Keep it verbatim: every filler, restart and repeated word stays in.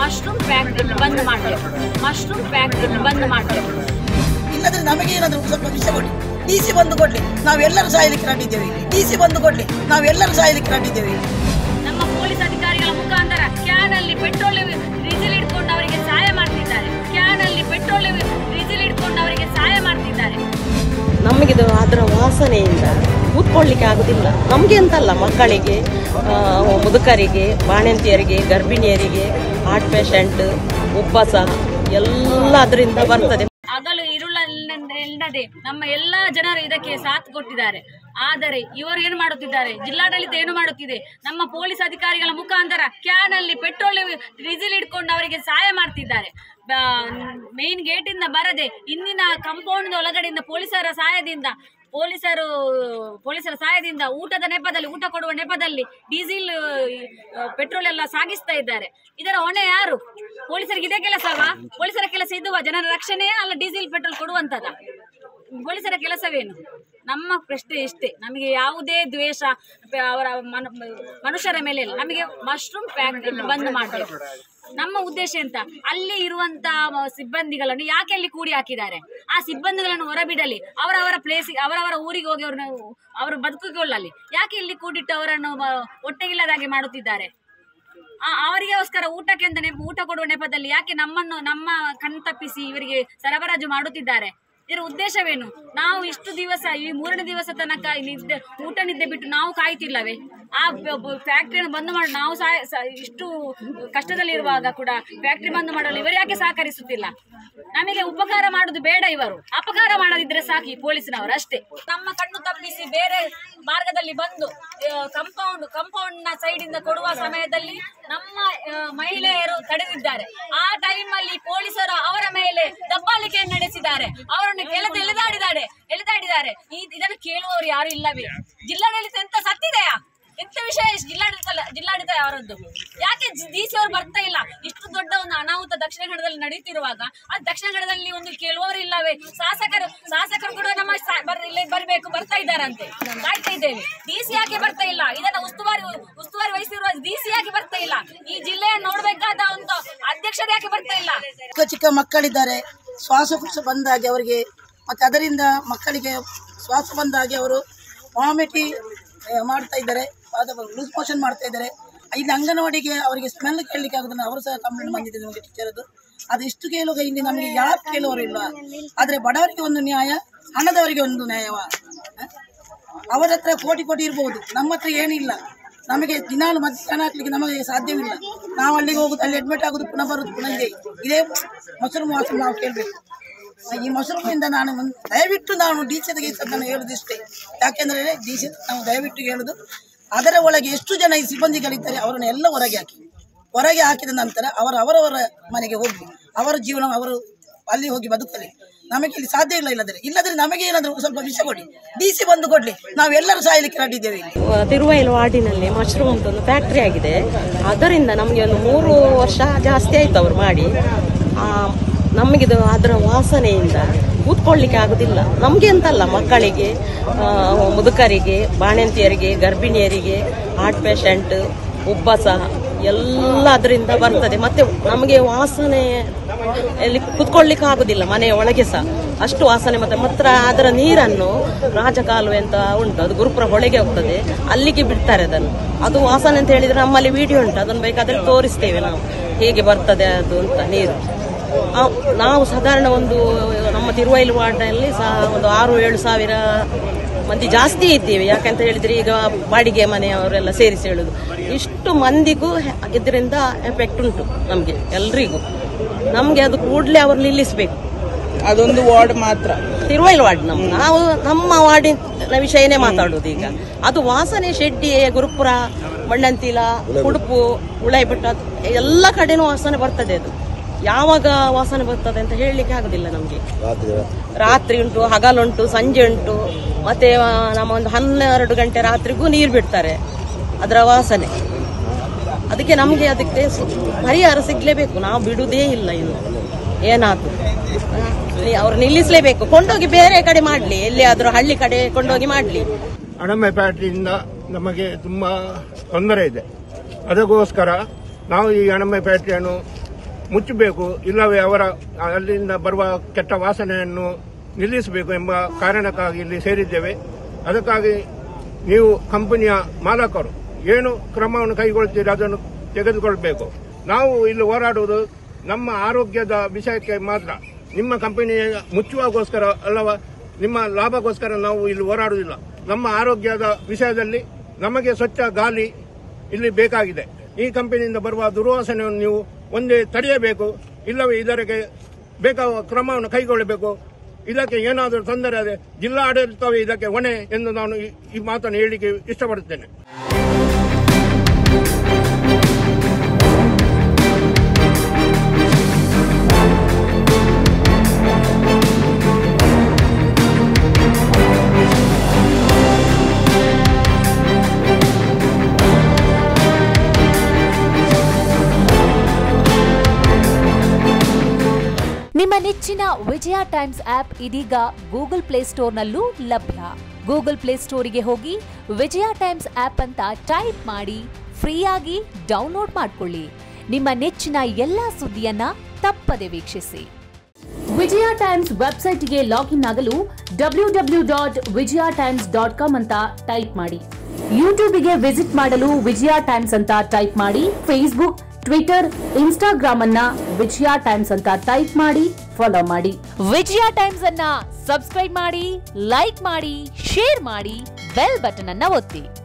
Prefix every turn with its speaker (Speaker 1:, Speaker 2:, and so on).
Speaker 1: Mushroom factory ಬಂದ್ ಮಾಡಬೇಕು, mushroom factory ಬಂದ್ ಮಾಡಬೇಕು.
Speaker 2: ಇಲ್ಲದ್ರೆ ನಮಗೆ ಏನಾದರೂ ಸ್ವಲ್ಪ ವಿಷಯ ಕೊಡಿ, ಡಿ ಸಿ ಬಂದು ಕೊಡ್ಲಿ, ನಾವೆಲ್ಲರೂ ಸಾಯಲಿಕ್ಕೆ ನಾಟಿದ್ದೇವೆ. ಡಿ ಸಿ ಬಂದು ಕೊಡ್ಲಿ, ನಾವೆಲ್ಲರೂ ಸಾಯಲಿಕ್ಕೆ ನಾಟಿದ್ದೇವೆ.
Speaker 1: ನಮ್ಮ ಪೊಲೀಸ್ ಅಧಿಕಾರಿಗಳ ಮುಖಾಂತರ ಕ್ಯಾನ್ ಅಲ್ಲಿ ಪೆಟ್ರೋಲ್ ಡೀಸೆಲ್ ಇಟ್ಕೊಂಡು ಅವರಿಗೆ ಸಹಾಯ ಮಾಡ್ತಿದ್ದಾರೆ, ಕ್ಯಾನ್ ಅಲ್ಲಿ ಪೆಟ್ರೋಲ್ ಡೀಸೆಲ್ ಇಟ್ಕೊಂಡು ಅವರಿಗೆ ಸಹಾಯ ಮಾಡ್ತಿದ್ದಾರೆ.
Speaker 3: ನಮಗಿದು ಅದರ ವಾಸನೆಯಿಂದ ಕೂತ್ಕೊಳ್ಳಿಕ್ಕೆ ಆಗುದಿಲ್ಲ. ನಮಗೆ ಅಂತಲ್ಲ, ಮಕ್ಕಳಿಗೆ, ಮುದುಕರಿಗೆ, ಬಾಣಂತಿಯರಿಗೆ, ಗರ್ಭಿಣಿಯರಿಗೆ, ಹಾರ್ಟ್ ಪೇಷಂಟ್, ಉಬ್ಬಸ ಎಲ್ಲ ಅದರಿಂದ ಬರ್ತದೆ.
Speaker 1: ಹಗಲು ಇರುಳಲ್ಲದೆ ನಮ್ಮ ಎಲ್ಲಾ ಜನರು ಇದಕ್ಕೆ ಸಾಥ್ ಕೊಟ್ಟಿದ್ದಾರೆ. ಆದರೆ ಇವರು ಏನು ಮಾಡುತ್ತಿದ್ದಾರೆ, ಜಿಲ್ಲಾಡಳಿತ ಏನು ಮಾಡುತ್ತಿದೆ, ನಮ್ಮ ಪೊಲೀಸ್ ಅಧಿಕಾರಿಗಳ ಮುಖಾಂತರ ಕ್ಯಾನ್ ಅಲ್ಲಿ ಪೆಟ್ರೋಲ್ ಡೀಸೆಲ್ ಇಟ್ಕೊಂಡು ಅವರಿಗೆ ಸಹಾಯ ಮಾಡ್ತಿದ್ದಾರೆ. ಮೇನ್ ಗೇಟ್ ಇಂದ ಬರದೆ ಇಂದಿನ ಕಾಂಪೌಂಡ್ ಒಳಗಡೆಯಿಂದ ಪೊಲೀಸರ ಸಹಾಯದಿಂದ ಪೊಲೀಸರು ಪೊಲೀಸರ ಸಹಾಯದಿಂದ ಊಟದ ನೆಪದಲ್ಲಿ, ಊಟ ಕೊಡುವ ನೆಪದಲ್ಲಿ ಡೀಸೆಲ್ ಪೆಟ್ರೋಲ್ ಎಲ್ಲ ಸಾಗಿಸ್ತಾ ಇದ್ದಾರೆ. ಇದರ ಹೊಣೆ ಯಾರು? ಪೊಲೀಸರಿಗೆ ಇದೇ ಕೆಲಸವಾ? ಪೊಲೀಸರ ಕೆಲಸ ಇದುವ ಜನರ ರಕ್ಷಣೆ ಅಲ್ಲ ಡೀಸೆಲ್ ಪೆಟ್ರೋಲ್ ಕೊಡುವಂತದ? ಪೊಲೀಸರ ಕೆಲಸವೇನು? ನಮ್ಮ ಪ್ರಶ್ನೆ ಇಷ್ಟೇ, ನಮಗೆ ಯಾವುದೇ ದ್ವೇಷ ಅವರ ಮನುಷ್ಯರ ಮೇಲೆ ಇಲ್ಲ. ನಮಗೆ ಮಶ್ರೂಮ್ ಫ್ಯಾಕ್ಟರಿ ಬಂದ್ ಮಾಡಬೇಕು. ನಮ್ಮ ಉದ್ದೇಶ ಎಂತ, ಅಲ್ಲಿ ಇರುವಂತ ಸಿಬ್ಬಂದಿಗಳನ್ನು ಯಾಕೆ ಅಲ್ಲಿ ಕೂಡಿ ಹಾಕಿದ್ದಾರೆ? ಆ ಸಿಬ್ಬಂದಿಗಳನ್ನು ಹೊರಬಿಡಲಿ, ಅವರವರ ಪ್ಲೇಸ್ ಅವರವರ ಊರಿಗೆ ಹೋಗಿ ಅವ್ರನ್ನ ಅವರು ಬದುಕಿಕೊಳ್ಳಲಿ. ಯಾಕೆ ಇಲ್ಲಿ ಕೂಡಿಟ್ಟು ಅವರನ್ನು ಹೊಟ್ಟೆಗಿಲ್ಲದ ಹಾಗೆ ಮಾಡುತ್ತಿದ್ದಾರೆ? ಅವರಿಗೋಸ್ಕರ ಊಟಕ್ಕೆ ಅಂತ ನೆಪ ಊಟ ಕೊಡುವ ನೆಪದಲ್ಲಿ ಯಾಕೆ ನಮ್ಮನ್ನು ನಮ್ಮ ಕಣ್ತಪ್ಪಿಸಿ ಇವರಿಗೆ ಸರಬರಾಜು ಮಾಡುತ್ತಿದ್ದಾರೆ? ಇದರ ಉದ್ದೇಶವೇನು? ನಾವು ಇಷ್ಟು ದಿವಸ, ಈ ಮೂರನೇ ದಿವಸ ತನಕ ನಿದ್ದೆ ಊಟ ನಿದ್ದೆ ಬಿಟ್ಟು ನಾವು ಕಾಯ್ತಿಲ್ಲವೇ? ಆ ಫ್ಯಾಕ್ಟ್ರಿಯನ್ನು ಬಂದ್ ಮಾಡಿ ನಾವು ಸಹ ಇಷ್ಟು ಕಷ್ಟದಲ್ಲಿರುವಾಗ ಕೂಡ ಫ್ಯಾಕ್ಟ್ರಿ ಬಂದ್ ಮಾಡಲು ಇವರು ಯಾಕೆ ಸಹಕರಿಸುತ್ತಿಲ್ಲ? ನಮಗೆ ಉಪಕಾರ ಮಾಡುದು ಬೇಡ, ಇವರು ಅಪಕಾರ ಮಾಡದಿದ್ರೆ ಸಾಕಿ ಪೊಲೀಸಿನವರು ಅಷ್ಟೇ. ನಮ್ಮ ಕಣ್ಣು ತಪ್ಪಿಸಿ ಬೇರೆ ಮಾರ್ಗದಲ್ಲಿ ಬಂದು ಕಂಪೌಂಡ್ ಕಂಪೌಂಡ್ ನ ಸೈಡ್ ಇಂದ ಕೊಡುವ ಸಮಯದಲ್ಲಿ ನಮ್ಮ ಮಹಿಳೆಯರು ತಡೆದಿದ್ದಾರೆ. ಆ ಟೈಮ್ ಅಲ್ಲಿ ಪೊಲೀಸರು ಅವರ ಮೇಲೆ ದಬ್ಬಾಳಿಕೆ ನಡೆಸಿದ್ದಾರೆ, ಅವರನ್ನು ಕೆಳಗೆ ಎಳೆದಾಡಿದ್ದಾರೆ ಎಳೆದಾಡಿದ್ದಾರೆ ಇದನ್ನು ಕೇಳುವವರು ಯಾರು ಇಲ್ಲವೇ? ಜಿಲ್ಲಾಡಳಿತ ಎಂತ ಸತ್ತಿದೆಯಾ? ಎಂತ ವಿಷಯ ಜಿಲ್ಲಾಡಳಿತ ಜಿಲ್ಲಾಡಳಿತ ಅವರದ್ದು? ಯಾಕೆ ಡಿ ಸಿ ಅವರು ಬರ್ತಾ ಇಲ್ಲ? ಇಷ್ಟು ದೊಡ್ಡ ಒಂದು ಅನಾಹುತ ದಕ್ಷಿಣ ಕನ್ನಡದಲ್ಲಿ ನಡೆಯುತ್ತಿರುವಾಗ ಆ ದಕ್ಷಿಣ ಕನ್ನಡದಲ್ಲಿ ಒಂದು ಕೇಳುವವರು ಇಲ್ಲವೇ? ಶಾಸಕರು ಶಾಸಕರು ಕೂಡ ನಮ್ಮ ಬರಬೇಕು ಬರ್ತಾ ಇದ್ದಾರಂತೆ, ಕಾಯ್ತಾ ಇದ್ದೇವೆ. ಡಿ ಸಿ ಯಾಕೆ ಬರ್ತಾ ಇಲ್ಲ? ಇದನ್ನ ಉಸ್ತುವಾರಿ ಉಸ್ತುವಾರಿ ವಹಿಸಿರುವ ಡಿ ಸಿ ಯಾಕೆ ಬರ್ತಾ ಇಲ್ಲ? ಈ ಜಿಲ್ಲೆಯನ್ನು ನೋಡ್ಬೇಕಾದ ಒಂದು ಅಧ್ಯಕ್ಷರು ಯಾಕೆ ಬರ್ತಾ ಇಲ್ಲ?
Speaker 2: ಚಿಕ್ಕ ಚಿಕ್ಕ ಮಕ್ಕಳಿದ್ದಾರೆ, ಶ್ವಾಸಕೋಶ ಬಂದಾಗಿ ಅವರಿಗೆ, ಮತ್ತೆ ಅದರಿಂದ ಮಕ್ಕಳಿಗೆ ಶ್ವಾಸ ಬಂದಾಗಿ ಅವರು ವಾಮಿಟಿ ಮಾಡ್ತಾ ಇದ್ದಾರೆ, ಲೂಸ್ ಮೋಷನ್ ಮಾಡ್ತಾ ಇದ್ದಾರೆ. ಇಲ್ಲಿ ಅಂಗನವಾಡಿಗೆ ಅವರಿಗೆ ಸ್ಮೆಲ್ ಕೇಳಲಿಕ್ಕೆ ಆಗುದನ್ನು ಅವರು ಸಹ ಕಂಪ್ಲೇಂಟ್ ಬಂದಿದೆ ನಮಗೆ ಟೀಚರದು. ಅದು ಇಷ್ಟು ಕೇಳುವಾಗ ಇಲ್ಲಿ ನಮಗೆ ಯಾರು ಕೇಳುವವರು ಇಲ್ಲ. ಆದರೆ ಬಡವರಿಗೆ ಒಂದು ನ್ಯಾಯ, ಹಣದವರಿಗೆ ಒಂದು ನ್ಯಾಯವ. ಅವರ ಹತ್ರ ಕೋಟಿ ಕೋಟಿ ಇರ್ಬೋದು, ನಮ್ಮ ಹತ್ರ ಏನಿಲ್ಲ. ನಮಗೆ ದಿನಾಲು ಮಧ್ಯಾಹ್ನ ಹಾಕ್ಲಿಕ್ಕೆ ನಮಗೆ ಸಾಧ್ಯವಿಲ್ಲ. ನಾವು ಅಲ್ಲಿಗೆ ಹೋಗುದು, ಅಲ್ಲಿ ಅಡ್ಮಿಟ್ ಆಗೋದು, ಪುನಃ ಬರುದು, ಪುನಃ ಇದೆ ಇದೇ ಮಶ್ರೂಮ್ ವಾಸನೆ ನಾವು ಕೇಳಬೇಕು. ಈ ಮಶ್ರೂಮಿಂದ ನಾನು ದಯವಿಟ್ಟು ನಾನು ಡಿ ಸಿ ನಾನು ಹೇಳುದಿಷ್ಟೇ. ಯಾಕೆಂದರೆ ಡಿ ಸಿ ನಾವು ದಯವಿಟ್ಟು ಹೇಳುದು, ಅದರ ಒಳಗೆ ಎಷ್ಟು ಜನ ಈ ಸಿಬ್ಬಂದಿಗಳಿದ್ದಾರೆ ಅವರನ್ನು ಎಲ್ಲ ಹೊರಗೆ ಹಾಕಿ, ಹೊರಗೆ ಹಾಕಿದ ನಂತರ ಅವರ ಅವರವರ ಮನೆಗೆ ಹೋಗಿ ಅವರ ಜೀವನ ಅವರು ಅಲ್ಲಿ ಹೋಗಿ ಬದುಕಲಿ. ನಮಗೆ ಇಲ್ಲಿ ಸಾಧ್ಯ ಇಲ್ಲ. ಇಲ್ಲದ್ರೆ ಇಲ್ಲದ್ರೆ ನಮಗೆ ಏನಾದರೂ ಸ್ವಲ್ಪ ವಿಷಯ ಕೊಡಿ, ಡಿ ಸಿ ಬಂದು ಕೊಡ್ಲಿ, ನಾವೆಲ್ಲರೂ ಸಾಯಲಿಕ್ಕೆ ನಾಟಿದ್ದೇವೆ.
Speaker 3: ತಿರುವೈಲು ವಾರ್ಡಿನಲ್ಲಿ ಮಶ್ರೂಮ್ ಅಂತ ಒಂದು ಫ್ಯಾಕ್ಟ್ರಿ ಆಗಿದೆ. ಅದರಿಂದ ನಮಗೆ ಒಂದು ಮೂರು ವರ್ಷ ಜಾಸ್ತಿ ಆಯ್ತು ಅವರು ಮಾಡಿ. ನಮಗಿದು ಅದರ ವಾಸನೆಯಿಂದ ಕೂತ್ಕೊಳ್ಳಿಕ್ಕೆ ಆಗುದಿಲ್ಲ. ನಮಗೆ ಅಂತಲ್ಲ, ಮಕ್ಕಳಿಗೆ, ಮುದುಕರಿಗೆ, ಬಾಣಂತಿಯರಿಗೆ, ಗರ್ಭಿಣಿಯರಿಗೆ, ಹಾರ್ಟ್ ಪೇಷಂಟ್, ಉಬ್ಬಸ ಎಲ್ಲ ಅದರಿಂದ ಬರ್ತದೆ. ಮತ್ತೆ ನಮಗೆ ವಾಸನೆ ಎಲ್ಲಿ ಕೂತ್ಕೊಳ್ಳಿಕ್ಕೆ ಆಗುದಿಲ್ಲ, ಮನೆಯ ಒಳಗೆ ಸಹ ಅಷ್ಟು ವಾಸನೆ. ಮತ್ತೆ ಮಾತ್ರ ಅದರ ನೀರನ್ನು ರಾಜಕಾಲುವೆ ಅಂತ ಉಂಟು, ಅದು ಗುರುಪುರ ಹೊಳೆಗೆ ಹೋಗ್ತದೆ, ಅಲ್ಲಿಗೆ ಬಿಡ್ತಾರೆ ಅದನ್ನು. ಅದು ವಾಸನೆ ಅಂತ ಹೇಳಿದ್ರೆ ನಮ್ಮಲ್ಲಿ ವಿಡಿಯೋ ಉಂಟು, ಅದನ್ನು ಬೇಕಾದ್ರೆ ತೋರಿಸ್ತೇವೆ ನಾವು ಹೇಗೆ ಬರ್ತದೆ ಅದು ಅಂತ ನೀರು. ನಾವು ಸಾಧಾರಣ ಒಂದು ನಮ್ಮ ತಿರುವೈಲು ವಾರ್ಡ್ನಲ್ಲಿ ಸಹ ಒಂದು ಆರು ಏಳು ಸಾವಿರ ಮಂದಿ ಜಾಸ್ತಿ ಇದ್ದೀವಿ. ಯಾಕಂತ ಹೇಳಿದ್ರೆ ಈಗ ಬಾಡಿಗೆ ಮನೆಯವರೆಲ್ಲ ಸೇರಿಸಿ ಹೇಳುದು, ಇಷ್ಟು ಮಂದಿಗೂ ಇದರಿಂದ ಎಫೆಕ್ಟ್ ಉಂಟು ನಮಗೆ ಎಲ್ರಿಗೂ. ನಮಗೆ ಅದು ಕೂಡಲೇ ಅವರು ನಿಲ್ಲಿಸಬೇಕು.
Speaker 4: ಅದೊಂದು ವಾರ್ಡ್ ಮಾತ್ರ
Speaker 3: ತಿರುವೈಲು ವಾರ್ಡ್ ನಮ್ಮ ನಾವು ನಮ್ಮ ವಾರ್ಡಿನ ವಿಷಯನೇ ಮಾತಾಡುದು ಈಗ. ಅದು ವಾಸನೆ ಶೆಡ್ಡಿ, ಗುರುಪುರ, ಮಂಡಂತಿಲ, ಉಡುಪು, ಉಳೈಬೆಟ್ಟ ಎಲ್ಲ ಕಡೆನೂ ವಾಸನೆ ಬರ್ತದೆ. ಅದು ಯಾವಾಗ ವಾಸನೆ ಬರ್ತದೆ ಅಂತ ಹೇಳಲಿಕ್ಕೆ ಆಗುದಿಲ್ಲ ನಮಗೆ. ರಾತ್ರಿ ಉಂಟು, ಹಗಲುಂಟು, ಸಂಜೆ ಉಂಟು, ಮತ್ತೆ ನಮ್ಮ ಒಂದು ಹನ್ನೆರಡು ಗಂಟೆ ರಾತ್ರಿಗೂ ನೀರು ಬಿಡ್ತಾರೆ ಅದರ ವಾಸನೆ. ಅದಕ್ಕೆ ನಮಗೆ ಅದಕ್ಕೆ ಪರಿಹಾರ ಸಿಗ್ಲೇಬೇಕು. ನಾವು ಬಿಡುವುದೇ ಇಲ್ಲ. ಇದು ಏನಾದ್ರು ಅವ್ರು ನಿಲ್ಲಿಸಲೇಬೇಕು. ಕೊಂಡೋಗಿ ಬೇರೆ ಕಡೆ ಮಾಡ್ಲಿ, ಎಲ್ಲಿಯಾದ್ರೂ ಹಳ್ಳಿ ಕಡೆ ಕೊಂಡೋಗಿ ಮಾಡ್ಲಿ.
Speaker 5: ಅಣಮೆ ಫ್ಯಾಕ್ಟರಿಯಿಂದ ನಮಗೆ ತುಂಬಾ ತೊಂದರೆ ಇದೆ. ಅದಕ್ಕೋಸ್ಕರ ನಾವು ಈ ಅಣಮೆ ಫ್ಯಾಕ್ಟರಿಯನ್ನು ಮುಚ್ಚಬೇಕು, ಇಲ್ಲವೇ ಅವರ ಅಲ್ಲಿಂದ ಬರುವ ಕೆಟ್ಟ ವಾಸನೆಯನ್ನು ನಿಲ್ಲಿಸಬೇಕು ಎಂಬ ಕಾರಣಕ್ಕಾಗಿ ಇಲ್ಲಿ ಸೇರಿದ್ದೇವೆ. ಅದಕ್ಕಾಗಿ ನೀವು ಕಂಪನಿಯ ಮಾಲಕರು ಏನು ಕ್ರಮವನ್ನು ಕೈಗೊಳ್ತೀರಿ ಅದನ್ನು ತೆಗೆದುಕೊಳ್ಬೇಕು. ನಾವು ಇಲ್ಲಿ ಹೋರಾಡುವುದು ನಮ್ಮ ಆರೋಗ್ಯದ ವಿಷಯಕ್ಕೆ ಮಾತ್ರ. ನಿಮ್ಮ ಕಂಪನಿಯ ಮುಚ್ಚುವಾಗೋಸ್ಕರ ಅಲ್ಲವಾ ನಿಮ್ಮ ಲಾಭಕ್ಕೋಸ್ಕರ ನಾವು ಇಲ್ಲಿ ಹೋರಾಡುವುದಿಲ್ಲ. ನಮ್ಮ ಆರೋಗ್ಯದ ವಿಷಯದಲ್ಲಿ ನಮಗೆ ಸ್ವಚ್ಛ ಗಾಳಿ ಇಲ್ಲಿ ಬೇಕಾಗಿದೆ. ಈ ಕಂಪನಿಯಿಂದ ಬರುವ ದುರ್ವಾಸನೆಯನ್ನು ನೀವು ಒಂದೇ ತಡೆಯಬೇಕು, ಇಲ್ಲವೇ ಇದಕ್ಕೆ ಬೇಕಾದ ಕ್ರಮವನ್ನು ಕೈಗೊಳ್ಳಬೇಕು. ಇದಕ್ಕೆ ಏನಾದರೂ ತೊಂದರೆ ಆದರೆ ಜಿಲ್ಲಾ ಆಡಳಿತವೇ ಇದಕ್ಕೆ ಹೊಣೆ ಎಂದು ನಾನು ಈ ಮಾತನ್ನು ಹೇಳಿಕೆ ಇಷ್ಟಪಡುತ್ತೇನೆ.
Speaker 6: ನಿಮ್ಮ ನೆಚ್ಚಿನ ವಿಜಯ ಟೈಮ್ಸ್ ಆಪ್ ಇದೀಗ ಗೂಗಲ್ ಪ್ಲೇಸ್ಟೋರ್ನಲ್ಲೂ ಲಭ್ಯ. ಗೂಗಲ್ ಪ್ಲೇಸ್ಟೋರಿಗೆ ಹೋಗಿ ವಿಜಯ ಟೈಮ್ಸ್ ಆಪ್ ಅಂತ ಟೈಪ್ ಮಾಡಿ ಫ್ರೀಯಾಗಿ ಡೌನ್ಲೋಡ್ ಮಾಡಿಕೊಳ್ಳಿ. ನಿಮ್ಮ ನೆಚ್ಚಿನ ಎಲ್ಲಾ ಸುದ್ದಿಯನ್ನ ತಪ್ಪದೆ ವೀಕ್ಷಿಸಿ. ವಿಜಯ ಟೈಮ್ಸ್ ವೆಬ್ಸೈಟ್ಗೆ ಲಾಗಿನ್ ಆಗಲು W W dot Vijaya times dot com ಅಂತ ಟೈಪ್ ಮಾಡಿ. ಯೂಟ್ಯೂಬ್ಗೆ ವಿಸಿಟ್ ಮಾಡಲು ವಿಜಯ ಟೈಮ್ಸ್ ಅಂತ ಟೈಪ್ ಮಾಡಿ. ಫೇಸ್ಬುಕ್, ಟ್ವಿಟರ್, ಇನ್ಸ್ಟಾಗ್ರಾಮ್ ಅನ್ನ ವಿಜಯ ಟೈಮ್ಸ್ ಅಂತ ಟೈಪ್ ಮಾಡಿ ಫಾಲೋ ಮಾಡಿ. ವಿಜಯ ಟೈಮ್ಸ್ ಅನ್ನ ಸಬ್ಸ್ಕ್ರೈಬ್ ಮಾಡಿ, ಲೈಕ್ ಮಾಡಿ, ಶೇರ್ ಮಾಡಿ, ಬೆಲ್ ಬಟನ್ ಅನ್ನ ಒತ್ತಿ.